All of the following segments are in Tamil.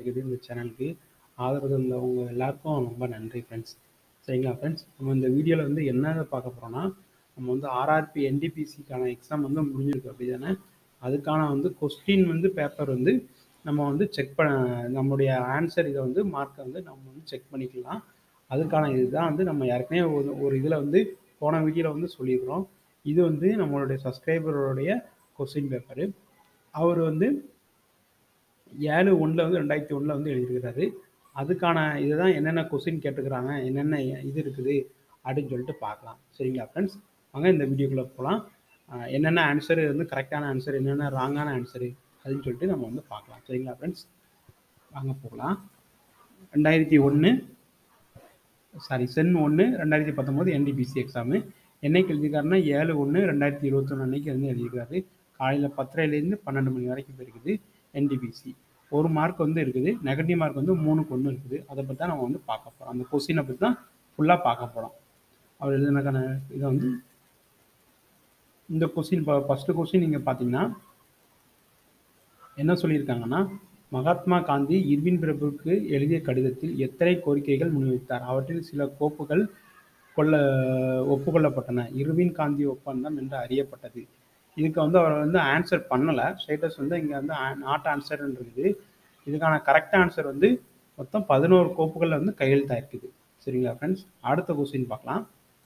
இருக்குது இந்த சேனலுக்கு. ஆதரவு தந்தவங்க எல்லாருக்கும் ரொம்ப நன்றி ஃப்ரெண்ட்ஸ். சரிங்களா ஃப்ரெண்ட்ஸ், நம்ம இந்த வீடியோவில் வந்து என்ன பார்க்க போகிறோம்னா, நம்ம வந்து ஆர்ஆர்பி என்டிபிசிக்கான எக்ஸாம் வந்து முடிஞ்சிருக்கு அப்படி தானே. அதுக்கான வந்து கொஸ்டின் வந்து பேப்பர் வந்து நம்ம வந்து செக் பண்ண, நம்முடைய ஆன்சர் இதை வந்து மார்க்கை வந்து நம்ம வந்து செக் பண்ணிக்கலாம். அதுக்கான இதுதான் வந்து நம்ம ஏற்கனவே ஒரு இதில் வந்து போன வீடியோவில் வந்து சொல்லியிருக்கிறோம். இது வந்து நம்மளுடைய சப்ஸ்கிரைபருடைய கொஸ்டின் பேப்பரு. அவர் வந்து 7/1 வந்து 2001 வந்து எழுதியிருக்கிறாரு. அதுக்கான இதுதான் என்னென்ன கொஸ்டின் கேட்டுக்கிறாங்க, என்னென்ன இது இருக்குது அப்படின்னு சொல்லிட்டு பார்க்கலாம். சரிங்களா ஃப்ரெண்ட்ஸ், வாங்க இந்த வீடியோக்குள்ளே போகலாம். என்னென்ன ஆன்சரு வந்து கரெக்டான ஆன்சர், என்னென்ன ராங்கான ஆன்சரு அப்படின்னு சொல்லிட்டு நம்ம வந்து பார்க்கலாம். சரிங்களா ஃப்ரெண்ட்ஸ், வாங்க போகலாம். 2001 சென் 1 2019 என்டிபிசி எக்ஸாமு என்னைக்கு எழுதியிருக்காருன்னா 7/1/2021 அன்னைக்கு வந்து எழுதியிருக்காரு. காலையில் 10:30லேருந்து 12 மணி வரைக்கும் இருக்குது என்டிபிசி. 1 மார்க் வந்து இருக்குது, நெகட்டிவ் மார்க் வந்து 3க்கு 1 இருக்குது. அதை பற்றி தான் நம்ம வந்து பார்க்க போகிறோம். அந்த கொஸ்டினை பற்றி தான் ஃபுல்லாக பார்க்க போகிறோம். அவர் எழுதினக்கான இதை வந்து இந்த கொஸ்டின் ஃபஸ்ட்டு கொஸ்டின் நீங்கள் பார்த்தீங்கன்னா என்ன சொல்லியிருக்காங்கன்னா, மகாத்மா காந்தி இர்வின் பிரபுவுக்கு எழுதிய கடிதத்தில் எத்தனை கோரிக்கைகள் முன்வைத்தார்? அவற்றில் சில கோப்புகள் ஒப்புக்கொள்ளப்பட்டன. இர்வின் காந்தி ஒப்பந்தம் என்று அறியப்பட்டது. இதுக்கு வந்து அவர் வந்து ஆன்சர் பண்ணலை. ஸ்டேட்டஸ் வந்து இங்கே வந்து நாட் ஆன்சர்ன்னு இருக்குது. இதுக்கான கரெக்ட் ஆன்சர் வந்து மொத்தம் 11 கோப்புகளில் வந்து கையெழுத்தாயிருக்குது. சரிங்களா ஃப்ரெண்ட்ஸ், அடுத்த கொஸ்டின் பார்க்கலாம்.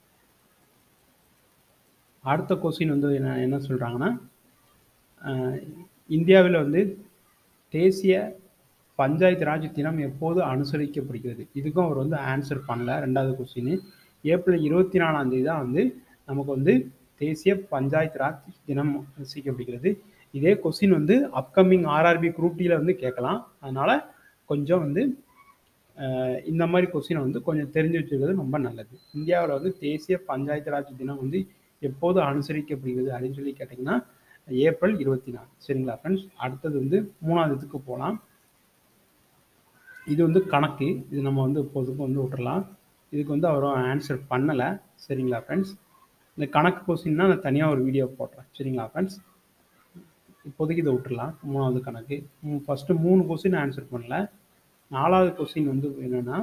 அடுத்த கொஸ்டின் வந்து என்ன சொல்கிறாங்கன்னா, இந்தியாவில் வந்து தேசிய பஞ்சாயத்து ராஜ் தினம் எப்போது அனுசரிக்கப்படுகிறது? இதுக்கும் அவர் வந்து ஆன்சர் பண்ணல. 2வது கொஸ்டின் ஏப்ரல் 24 தான் வந்து நமக்கு வந்து தேசிய பஞ்சாயத்து ராஜ் தினம் அனுசரிக்கப்படுகிறது. இதே கொஸ்டின் வந்து அப்கமிங் ஆர்ஆர்பி குரூப் டியில் வந்து கேட்கலாம். அதனால் கொஞ்சம் வந்து இந்த மாதிரி கொஸ்டினை வந்து கொஞ்சம் தெரிஞ்சு வச்சுக்கிறது ரொம்ப நல்லது. இந்தியாவில் வந்து தேசிய பஞ்சாயத்து ராஜ் தினம் வந்து எப்போது அனுசரிக்கப்படுகிறது அப்படின்னு சொல்லி கேட்டிங்கன்னா ஏப்ரல் 24. சரிங்களா ஃப்ரெண்ட்ஸ், அடுத்தது வந்து 3வது இதுக்கு போகலாம். இது வந்து கணக்கு. இது நம்ம வந்து இப்போதுக்கு வந்து விட்டுறலாம். இதுக்கு வந்து அவரும் ஆன்சர் பண்ணலை. சரிங்களா ஃப்ரெண்ட்ஸ், இந்த கணக்கு கொஸ்டின்னா நான் தனியாக ஒரு வீடியோ போடுறேன். சரிங்களா ஃப்ரெண்ட்ஸ், இப்போதைக்கு இதை விட்டுறலாம். 3வது கணக்கு. ஃபஸ்ட்டு 3 கொஸ்டின் ஆன்சர் பண்ணல. 4வது கொஸ்டின் வந்து என்னென்னா,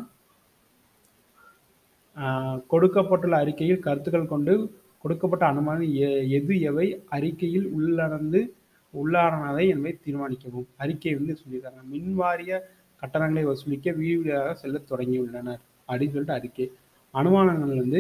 கொடுக்கப்பட்டுள்ள அறிக்கையில் கருத்துக்கள் கொண்டு கொடுக்கப்பட்ட அனுமானம் எது எவை அறிக்கையில் உள்ளார்ந்ததை என்பதை தீர்மானிக்கவும். அறிக்கை வந்து சொல்லியிருக்காங்க, மின்வாரிய கட்டணங்களை வசூலிக்க வீடு வீடாக செல்ல தொடங்கியுள்ளனர் அப்படின்னு சொல்லிட்டு அறிக்கை. அனுமானங்கள் வந்து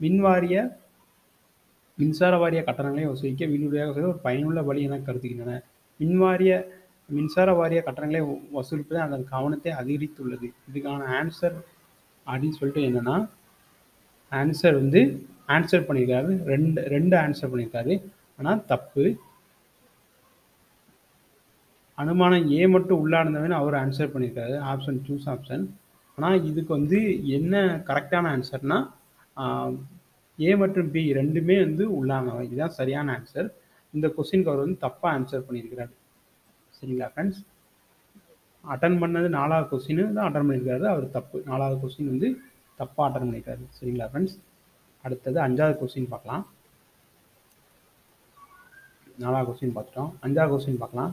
மின்சார வாரிய கட்டணங்களை வசூலிக்க வீடு வீடாக செல்ல ஒரு பயனுள்ள வழி என கருதுகின்றன. மின்சார வாரிய கட்டணங்களை வசூலிப்பது அதன் கவனத்தை அதிகரித்துள்ளது. இதுக்கான ஆன்சர் அப்படின்னு சொல்லிட்டு என்னன்னா, ஆன்சர் வந்து ஆன்சர் பண்ணியிருக்காரு. ரெண்டு ஆன்சர் பண்ணியிருக்காரு, ஆனால் தப்பு. அனுமானம் ஏ மட்டும் உள்ளார்ந்தவன் அவர் ஆன்சர் பண்ணியிருக்காரு. Option choose option. ஆனால் இதுக்கு வந்து என்ன கரெக்டான ஆன்சர்னா ஏ மற்றும் பி ரெண்டுமே வந்து உள்ளார்ந்தவை. இதுதான் சரியான ஆன்சர். இந்த கொஸ்டினுக்கு அவர் வந்து தப்பாக ஆன்சர் பண்ணியிருக்கிறாரு. சரிங்களா ஃப்ரெண்ட்ஸ், அட்டன் பண்ணது 4வது கொஸ்டின் தான் அட்டன் பண்ணியிருக்காரு. அவர் தப்பு. 4வது கொஸ்டின் வந்து தப்பாக அட்டன் பண்ணியிருக்காரு. சரிங்களா ஃப்ரெண்ட்ஸ், அடுத்தது 5வது கொஸ்டின் பார்க்கலாம். 4வது கொஸ்டின் பார்த்துட்டோம். 5வது கொஸ்டின் பார்க்கலாம்.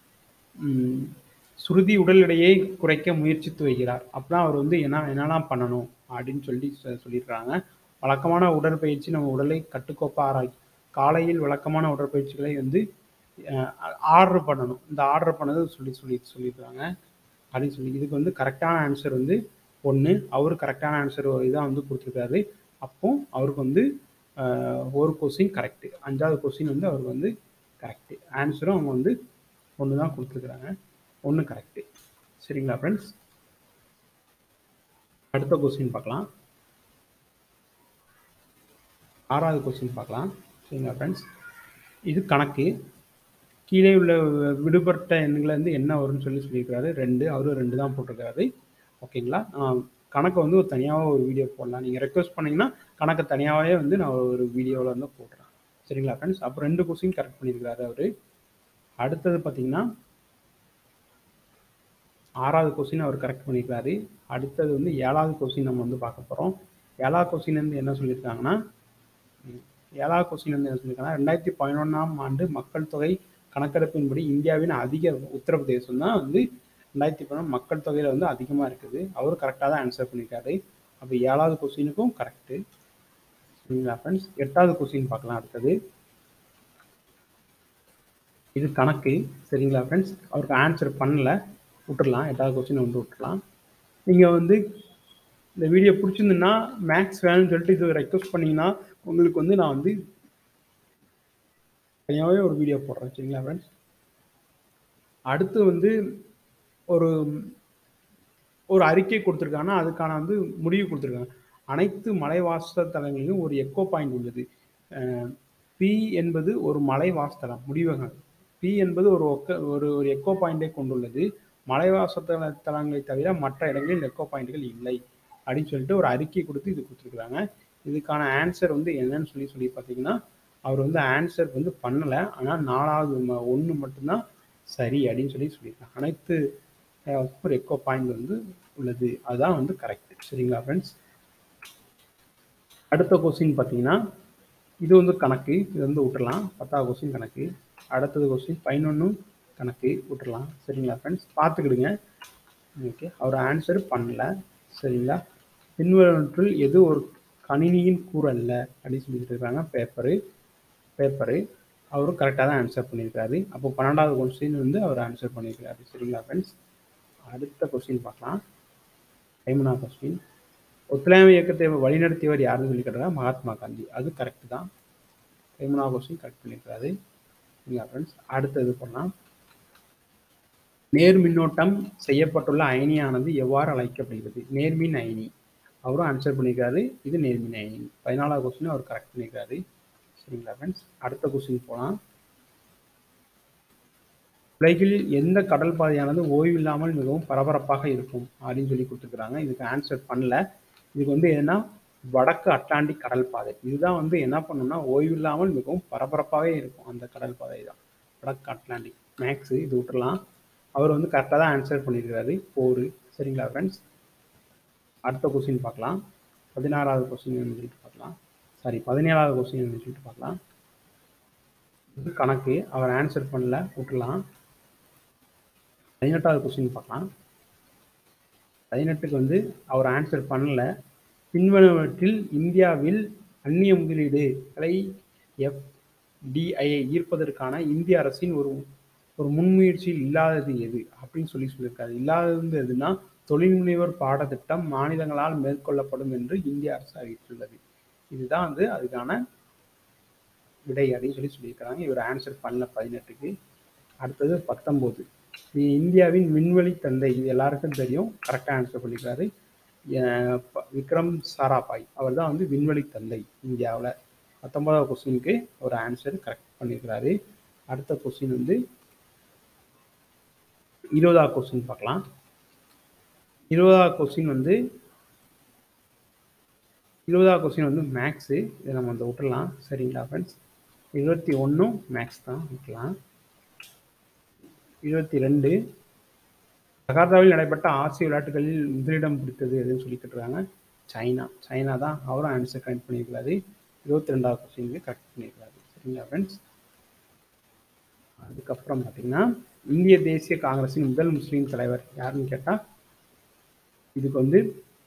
ஸ்ருதி உடல் எடையை குறைக்க முயற்சித்து வருகிறார். அப்படின்னா அவர் வந்து என்னெல்லாம் பண்ணணும் அப்படின்னு சொல்லியிருக்காங்க. வழக்கமான உடற்பயிற்சி நம்ம உடலை கட்டுக்கோப்பாக காலையில் வழக்கமான உடற்பயிற்சிகளை வந்து ஆர்டர் பண்ணணும். இந்த ஆர்டர் பண்ணது சொல்லியிருக்காங்க அப்படின்னு சொல்லி. இதுக்கு வந்து கரெக்டான ஆன்சர் வந்து 1. அவரு கரெக்டான ஆன்சர் இதான் வந்து கொடுத்துருக்காரு. அப்போ அவருக்கு வந்து ஒரு கொஸ்டின் கரெக்டு. 5வது கொஸ்டின் வந்து அவருக்கு வந்து கரெக்டு. ஆன்சரும் அவங்க வந்து 1 தான் கொடுத்துருக்குறாங்க. 1 கரெக்டு. சரிங்களா ஃப்ரெண்ட்ஸ், அடுத்த கொஸ்டின் பார்க்கலாம். 6வது கொஸ்டின் பார்க்கலாம். சரிங்களா ஃப்ரெண்ட்ஸ், இது கணக்கு. கீழே உள்ள விடுபட்ட எண்களை வந்து என்ன வரும்னு சொல்லியிருக்காரு. 2. அவரும் 2 தான் போட்டிருக்காரு. ஓகேங்களா, கணக்கை வந்து ஒரு தனியாக ஒரு வீடியோ போடலாம். நீங்கள் ரெக்வஸ்ட் பண்ணிங்கன்னா கணக்கை தனியாகவே வந்து நான் ஒரு வீடியோவில் வந்து போடுறேன். சரிங்களா ஃப்ரெண்ட்ஸ், அப்போ 2 கொஸ்டின் கரெக்ட் பண்ணியிருக்காரு அவர். அடுத்தது பார்த்தீங்கன்னா 6வது கொஸ்டின் அவர் கரெக்ட் பண்ணியிருக்காரு. அடுத்தது வந்து 7வது கொஸ்டின் நம்ம வந்து பார்க்க போகிறோம். 7வது கொஸ்டின் வந்து என்ன சொல்லியிருக்காங்கன்னா, 2011ஆம் ஆண்டு மக்கள் தொகை கணக்கெடுப்பின்படி இந்தியாவின் அதிக உத்தரப்பிரதேசம் தான் வந்து 2010 மக்கள் தொகையில் வந்து அதிகமாக இருக்குது. அவரும் கரெக்டாக தான் ஆன்சர் பண்ணியிருக்காரு. அப்போ 7வது கொஸ்டினுக்கும் கரெக்டு. சரிங்களா ஃப்ரெண்ட்ஸ்? 8வது கொஸ்டின் பார்க்கலாம் அடுத்தது. இது கணக்கு. சரிங்களா ஃப்ரெண்ட்ஸ்? அவருக்கு ஆன்சர் பண்ணல, விட்டுடலாம். 8வது கொஸ்டின் வந்து விட்டுடலாம். நீங்கள் வந்து இந்த வீடியோ பிடிச்சிருந்துன்னா மேக்ஸ் வேணும்னு சொல்லிட்டு இது ரெக்வஸ்ட் பண்ணிங்கன்னா உங்களுக்கு வந்து நான் வந்து தனியாகவே ஒரு வீடியோ போடுறேன். சரிங்களா ஃப்ரெண்ட்ஸ்? அடுத்து வந்து ஒரு ஒரு அறிக்கை கொடுத்துருக்காங்கன்னா அதுக்கான வந்து முடிவு கொடுத்துருக்காங்க. அனைத்து மலைவாச தலங்களிலும் ஒரு எக்கோ பாயிண்ட் உள்ளது. பி என்பது ஒரு மலை வாசத்தலம் முடிவகம். பி என்பது ஒரு எக்கோ பாயிண்டை கொண்டுள்ளது. மலைவாச தலங்களை தவிர மற்ற இடங்களில் எக்கோ பாயிண்ட்கள் இல்லை அப்படின்னு சொல்லிட்டு ஒரு அறிக்கை கொடுத்து இது கொடுத்துருக்குறாங்க. இதுக்கான ஆன்சர் வந்து என்னன்னு சொல்லி பார்த்தீங்கன்னா அவர் வந்து ஆன்சர் வந்து பண்ணலை. ஆனால் 4வது 1 மட்டும்தான் சரி அப்படின்னு சொல்லியிருக்காங்க. அனைத்து ஒரு எக்கோ பாயிண்ட் வந்து உள்ளது, அதுதான் வந்து கரெக்ட். சரிங்களா ஃப்ரெண்ட்ஸ்? அடுத்த கொஸ்டின் பார்த்தீங்கன்னா இது வந்து கணக்கு, இது வந்து விட்டுறலாம். 10வது கொஸ்டின் கணக்கு. அடுத்தது கொஸ்டின் 11 கணக்கு, விட்டுறலாம். சரிங்களா ஃப்ரெண்ட்ஸ்? பார்த்துக்கிடுங்க. ஓகே, அவர் ஆன்சர் பண்ணல. சரிங்களா? பின்வருவற்றில் எது ஒரு கணினியின் கூறு அல்ல அப்படின்னு சொல்லிட்டு இருக்காங்க. பேப்பரு அவரும் கரெக்டாக தான் ஆன்சர் பண்ணியிருக்காரு. அப்போ 12வது கொஸ்டின் வந்து அவர் ஆன்சர் பண்ணியிருக்காரு. சரிங்களா ஃப்ரெண்ட்ஸ்? அடுத்த கொஸ்டின் பார்க்கலாம். 13வது கொஸ்டின். ஒத்துழையாமை இயக்கத்தை வழிநடத்தியவர் யாருன்னு சொல்லி கேட்டாங்க. மகாத்மா காந்தி. அது கரெக்ட் தான். 13வது கொஸ்டின் கரெக்ட் பண்ணியிருக்காரு. சரிங்களா ஃப்ரெண்ட்ஸ்? அடுத்தது பண்ணலாம். நேர் மின்னோட்டம் செய்யப்பட்டுள்ள அயனியானது எவ்வாறு அழைக்கப்படுகிறது? நேர்மின் அயனி. அவரும் ஆன்சர் பண்ணியிருக்காரு. இது நேர்மின் அயனி. 14வது கொஸ்டின் அவர் கரெக்ட் பண்ணியிருக்காரு. சரிங்களா ஃப்ரெண்ட்ஸ்? அடுத்த கொஸ்டின் போகலாம். உலகில் எந்த கடல் பாதையானது ஓய்வில்லாமல் மிகவும் பரபரப்பாக இருக்கும் அப்படின்னு சொல்லி கொடுத்துருக்குறாங்க. இதுக்கு ஆன்சர் பண்ணல. இதுக்கு வந்து என்னன்னா வடக்கு அட்லாண்டிக் கடல் பாதை. இதுதான் வந்து என்ன பண்ணணும்னா ஓய்வில்லாமல் மிகவும் பரபரப்பாகவே இருக்கும். அந்த கடல் பாதை தான் வடக்கு அட்லாண்டிக். மேக்ஸ் இது விட்டுறலாம். அவர் வந்து கரெக்டாக தான் ஆன்சர் பண்ணியிருக்காரு. போர். சரிங்களா ஃப்ரெண்ட்ஸ்? அடுத்த கொஸ்டின் பார்க்கலாம். 16வது கொஸ்டின் சொல்லிட்டு பார்க்கலாம். 17வது கொஸ்டின் சொல்லிட்டு பார்க்கலாம். இது கணக்கு. அவர் ஆன்சர் பண்ணல, விட்டுலாம். 18வது கொஸ்டின் பார்க்கலாம். 18க்கு வந்து அவர் ஆன்சர் பண்ணல. பின்வருவற்றில் இந்தியாவில் அந்நிய முதலீடுகளை FDIயை ஈர்ப்பதற்கான இந்திய அரசின் ஒரு முன்முயற்சியில் இல்லாதது எது அப்படின்னு சொல்லியிருக்காரு. இல்லாதது எதுனா தொழில் முனைவர் பாடத்திட்டம் மாநிலங்களால் மேற்கொள்ளப்படும் என்று இந்திய அரசு அறிவித்துள்ளது. இதுதான் வந்து அதுக்கான விடை அப்படின்னு சொல்லியிருக்கிறாங்க. இவர் ஆன்சர் பண்ணல 18க்கு. அடுத்தது 19. இந்தியாவின் விண்வெளி தந்தை. இது எல்லாருக்கும் தெரியும். கரெக்டாக ஆன்சர் பண்ணியிருக்காரு. விக்ரம் சாராபாய். அவர் தான் வந்து விண்வெளி தந்தை இந்தியாவில். 19வது கொஸ்டினுக்கு ஒரு ஆன்சர் கரெக்ட் பண்ணியிருக்கிறாரு. அடுத்த கொஸ்டின் வந்து 20வது கொஸ்டின் பார்க்கலாம். 20வது கொஸ்டின் வந்து மேக்ஸு. இதை நம்ம வந்து விட்டுடலாம். சரிங்களா ஃப்ரெண்ட்ஸ்? 21 மேக்ஸ் தான், விட்டுலாம். 22 ஜகார்த்தாவில் நடைபெற்ற ஆசிய விளையாட்டுகளில் முதலிடம் பிடித்தது எதுன்னு சொல்லி கேட்டுருக்காங்க. சைனா தான். அவரும் ஆன்சர் கரெக்ட் பண்ணியிருக்காரு. 22வது கொஸ்டினுக்கு கரெக்ட் பண்ணியிருக்காரு. சரிங்களா ஃப்ரெண்ட்ஸ்? அதுக்கப்புறம் பார்த்தீங்கன்னா இந்திய தேசிய காங்கிரஸின் முதல் முஸ்லீம் தலைவர் யாருன்னு கேட்டால் இதுக்கு வந்து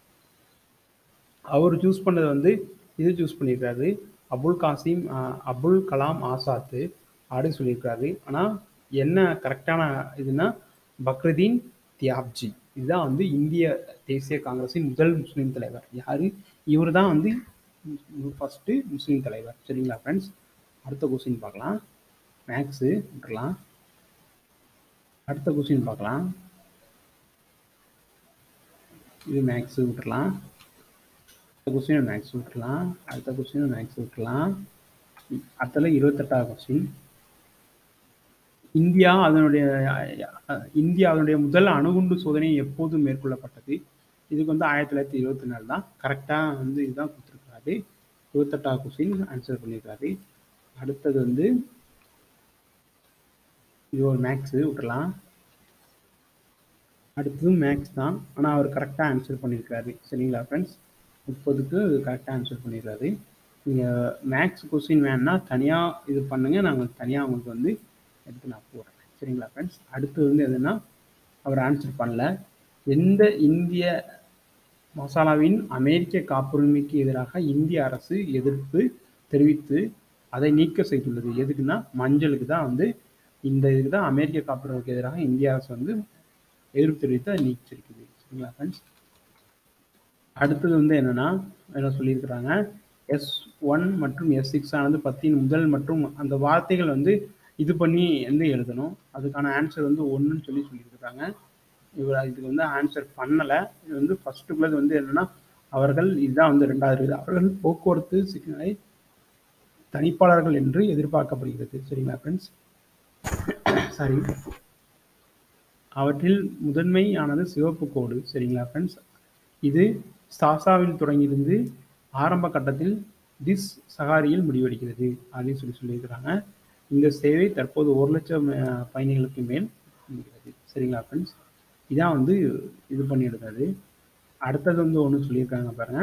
அவர் சூஸ் பண்ணது வந்து இது சூஸ் பண்ணியிருக்காரு. அபுல் கலாம் ஆசாத்து அப்படின்னு சொல்லியிருக்காரு. ஆனால் என்ன கரெக்டான இதுனா பக்ருதீன் தியாப்ஜி. இதுதான் வந்து இந்திய தேசிய காங்கிரஸின் முதல் முஸ்லீம் தலைவர். யாரு? இவர் தான் வந்து ஃபர்ஸ்ட் முஸ்லீம் தலைவர். சரிங்களா ஃப்ரெண்ட்ஸ்? அடுத்த கொஸ்டின் பார்க்கலாம். மேக்ஸு விட்டுலாம். அடுத்த கொஸ்டின் பார்க்கலாம். இது மேக்ஸு விட்டுலாம். அடுத்த கொஸ்டின் மேக்ஸ் விட்டுலாம். அடுத்த கொஸ்டின் மேக்ஸ் விட்டுலாம். அடுத்தது 28வது கொஸ்டின். இந்தியா அதனுடைய முதல் அணுகுண்டு சோதனை எப்போது மேற்கொள்ளப்பட்டது? இதுக்கு வந்து 1924 தான். கரெக்டாக வந்து இதுதான் கொடுத்துருக்காரு. 28வது கொஸ்டின் ஆன்சர் பண்ணியிருக்காரு. அடுத்தது வந்து இது ஒரு மேக்ஸு விட்டுலாம். அடுத்தது மேக்ஸ் தான். ஆனால் அவர் கரெக்டாக ஆன்சர் பண்ணியிருக்காரு. சரிங்களா ஃப்ரெண்ட்ஸ்? 30க்கு கரெக்டாக ஆன்சர் பண்ணியிருக்காரு. நீங்கள் மேக்ஸ் கொஸ்டின் வேணுன்னா தனியாக இது பண்ணுங்கள். நாங்கள் தனியாக உங்களுக்கு வந்து எடுத்து நான் போடுறேன். சரிங்களா ஃப்ரெண்ட்ஸ்? அடுத்து வந்து எதுனா அவர் ஆன்சர் பண்ணல. எந்த இந்திய மசாலாவின் அமெரிக்க காப்புரிமைக்கு எதிராக இந்திய அரசு எதிர்ப்பு தெரிவித்து அதை நீக்க செய்துள்ளது? எதுக்குன்னா மஞ்சளுக்கு தான் வந்து இந்த இதுக்கு தான் அமெரிக்க காப்புரிமைக்கு எதிராக இந்திய அரசு வந்து எதிர்ப்பு தெரிவித்து அதை நீக்கிருக்குது. சரிங்களா ஃப்ரெண்ட்ஸ்? அடுத்தது வந்து என்னன்னா என்ன சொல்லியிருக்கிறாங்க, S1 மற்றும் S6 ஆனது 10 முதல் மற்றும் அந்த வார்த்தைகள் வந்து இது பண்ணி வந்து எழுதணும். அதுக்கான ஆன்சர் வந்து 1ன்னு சொல்லியிருக்கிறாங்க. இவர் இதுக்கு வந்து ஆன்சர் பண்ணலை. இது வந்து ஃபர்ஸ்ட்டுக்குள்ளது வந்து என்னன்னா அவர்கள் இதுதான் வந்து 2வது அவர்கள் போக்குவரத்து சிக்னலை தணிப்பாளர்கள் என்று எதிர்பார்க்கப்படுகிறது. சரிங்களா ஃப்ரெண்ட்ஸ்? சாரி, அவற்றில் முதன்மையானது சிவப்பு கோடு. சரிங்களா ஃப்ரெண்ட்ஸ்? இது சாசாவில் தொடங்கியிருந்து ஆரம்ப கட்டத்தில் திஸ் சகாரியில் முடிவடைகிறது அப்படின்னு சொல்லியிருக்கிறாங்க. இந்த சேவை தற்போது 1,00,000 பயணிகளுக்கு மேல் முடிகிறது. சரிங்களா ஃப்ரெண்ட்ஸ்? இதான் வந்து இது பண்ணி எடுக்கிறது. அடுத்தது வந்து ஒன்று சொல்லியிருக்காங்க பாருங்க,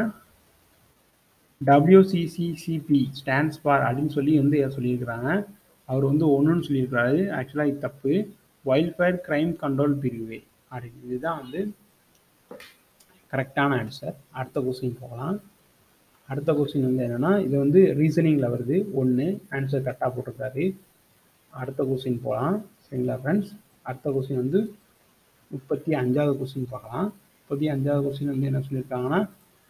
WCCCP ஸ்டாண்ட்ஸ் ஃபார் அப்படின்னு சொல்லி வந்து சொல்லியிருக்கிறாங்க. அவர் வந்து ஒன்றுன்னு சொல்லியிருக்கிறாரு. ஆக்சுவலாக இது தப்பு. வைல்ட்ஃபயர் கிரைம் கண்ட்ரோல் பிரிவு அப்படின்னு. இதுதான் வந்து கரெக்டான ஆன்சர். அடுத்த கொஸ்டின் போகலாம். அடுத்த கொஸ்டின் வந்து என்னன்னா இது வந்து ரீசனிங்கில் வருது. 1 ஆன்சர் கரெக்டாக போட்டிருக்காரு. அடுத்த கொஸ்டின் போகலாம். சரிங்களா ஃப்ரெண்ட்ஸ்? அடுத்த கொஸ்டின் வந்து 35வது கொஸ்டின் பார்க்கலாம். 35வது கொஸ்டின் வந்து என்ன சொல்லியிருக்காங்கன்னா,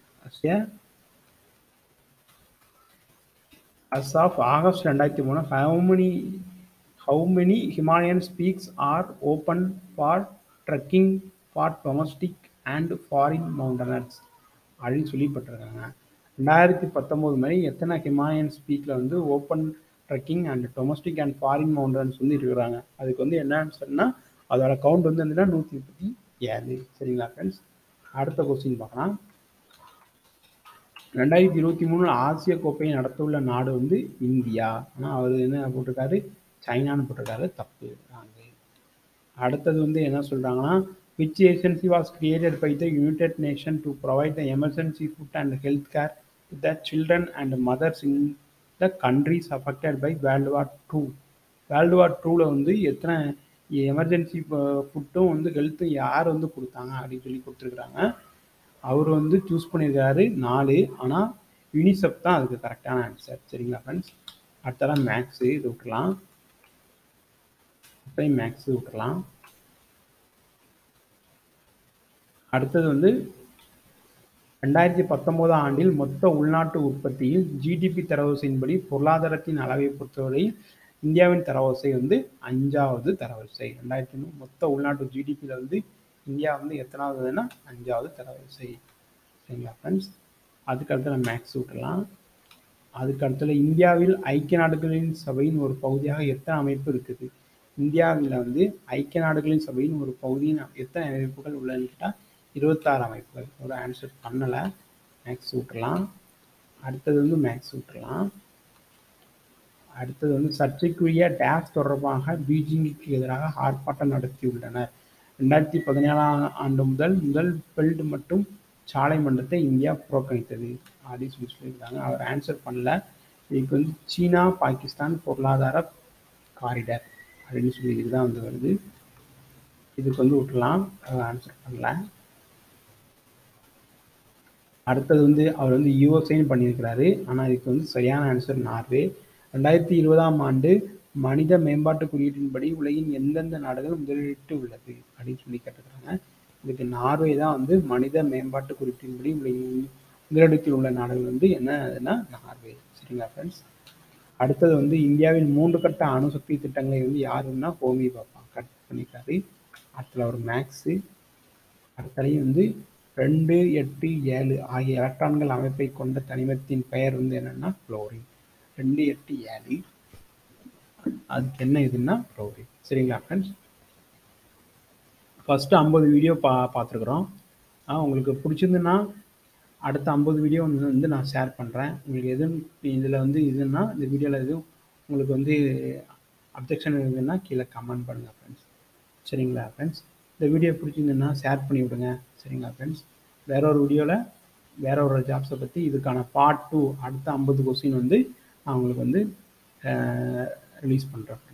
as of August 2003, how many Himalayan peaks are open for trekking for domestic and foreign mountaineers அப்படின்னு சொல்லிப்பட்டிருக்காங்க. 2019 மாதிரி எத்தனை ஹிமாலயன் பீக்கில் வந்து open trekking and domestic and foreign mountains வந்து இருக்கிறாங்க. அதுக்கு வந்து என்ன ஆன்சர்னா அதோட கவுண்ட் வந்து என்னன்னா 137. சரிங்களா ஃப்ரெண்ட்ஸ்? அடுத்த கொஸ்டின் பார்க்கலாம். 2023 ஆசிய கோப்பையை நடத்தவுள்ள நாடு வந்து இந்தியா. ஆனால் அவர் என்ன போட்டிருக்காரு, சைனான்னு போட்டிருக்காரு. தப்பு. அடுத்தது வந்து என்ன சொல்கிறாங்கன்னா, which agency was created by the United Nations to provide the emergency food and health care to the children and mothers in the countries affected by World War II? World War IIல வந்து எத்தனை எமர்ஜென்சி ஃபுட்டும் வந்து ஹெல்த்தும் யார் வந்து கொடுத்தாங்க அப்படின்னு சொல்லி கொடுத்துருக்குறாங்க. அவர் வந்து சூஸ் பண்ணியிருக்காரு 4. ஆனால் யூனிசெஃப் தான் அதுக்கு கரெக்டான ஆன்சர். சரிங்களா ஃப்ரெண்ட்ஸ்? அடுத்ததான் மேக்ஸு, இது விட்டுலாம். அப்படியே மேக்ஸு விட்டுலாம். அடுத்தது வந்து 2019 ஆண்டில் மொத்த உள்நாட்டு உற்பத்தியில் ஜிடிபி தரவரிசையின்படி பொருளாதாரத்தின் அளவை பொறுத்தவரை இந்தியாவின் தரவரிசை வந்து 5வது தரவரிசை. 2000 மொத்த உள்நாட்டு ஜிடிபியில் வந்து இந்தியா வந்து எத்தனாவதுன்னா 5வது தரவரிசை. சரிங்களா ஃப்ரெண்ட்ஸ்? அதுக்கு அடுத்த மேக்ஸ் விட்டுலாம். அதுக்கு அடுத்தது இந்தியாவில் ஐக்கிய நாடுகளின் சபையின் ஒரு பகுதியாக எத்தனை அமைப்பு இருக்குது? இந்தியாவில் வந்து ஐக்கிய நாடுகளின் சபையின் ஒரு பகுதியின் எத்தனை அமைப்புகள் உள்ளதுன்னு கேட்டால் 26 அமைப்புகள். ஒரு ஆன்சர் பண்ணலை. மேக்ஸ் விட்டுலாம். அடுத்தது வந்து மேக்ஸ் விட்டுலாம். அடுத்தது வந்து சர்ச்சைக்குரிய டேக்ஸ் தொடர்பாக பீஜிங்குக்கு எதிராக ஆர்ப்பாட்டம் நடத்தியுள்ளனர். 2017 ஆண்டு முதல் பெல்ட் மற்றும் சாலை மண்டலத்தை இந்தியா புறக்கணித்தது அப்படின்னு சொல்லியிருக்காங்க. அவர் ஆன்சர் பண்ணல. இதுக்கு வந்து சீனா பாகிஸ்தான் பொருளாதார காரிடர் அப்படின்னு சொல்லி இதுதான் வந்து வருது. இதுக்கு வந்து விட்டுலாம். அவர் ஆன்சர் பண்ணல. அடுத்தது வந்து அவர் வந்து யூஎஸ்ஏன்னு பண்ணியிருக்கிறாரு. ஆனால் இதுக்கு வந்து சரியான ஆன்சர் நார்வே. 2020 ஆண்டு மனித மேம்பாட்டு குறியீட்டின்படி உலகின் எந்தெந்த நாடுகள் முதலிட்டு உள்ளது அப்படின்னு சொல்லி கேட்டுக்கிறாங்க. இதுக்கு நார்வே தான் வந்து மனித மேம்பாட்டு குறியீட்டின்படி உலகின் முதலிடத்தில் உள்ள நாடுகள் வந்து என்னன்னா நார்வே. சரிங்களா ஃப்ரெண்ட்ஸ்? அடுத்தது வந்து இந்தியாவில் 3 கட்ட அணுசக்தி திட்டங்களை வந்து யாருன்னா ஹோமி பாபா கட் பண்ணியிருக்காரு. அடுத்தது ஒரு மேக்ஸு. அடுத்தலையும் வந்து 2, 8, 7 ஆகிய எலக்ட்ரான்கள் அமைப்பை கொண்ட தனிமத்தின் பெயர் வந்து என்னன்னா குளோரின். 2, 8, 7 அதுக்கு என்ன இதுன்னா குளோரின். சரிங்களா ஃப்ரெண்ட்ஸ்? ஃபஸ்ட்டு 50 வீடியோ பார்த்துருக்குறோம். உங்களுக்கு பிடிச்சிருந்துன்னா அடுத்த 50 வீடியோ வந்து நான் ஷேர் பண்ணுறேன். உங்களுக்கு எதுவும் இதில் வந்து இதுன்னா இந்த வீடியோவில் எதுவும் உங்களுக்கு வந்து அப்ஜெக்ஷன் இருக்குதுன்னா கீழே கமெண்ட் பண்ணுங்கள் ஃப்ரெண்ட்ஸ். சரிங்களா ஃப்ரெண்ட்ஸ்? இந்த வீடியோ பிடிச்சிருந்துன்னா ஷேர் பண்ணி விடுங்க. சரிங்களா ஃப்ரெண்ட்ஸ்? வேற ஒரு வீடியோவில் வேற ஒரு ஜாப்ஸை பற்றி இதுக்கான பார்ட் 2 அடுத்த 50 கொஸ்டின் வந்து நான் உங்களுக்கு வந்து ரிலீஸ் பண்ணுறேன்.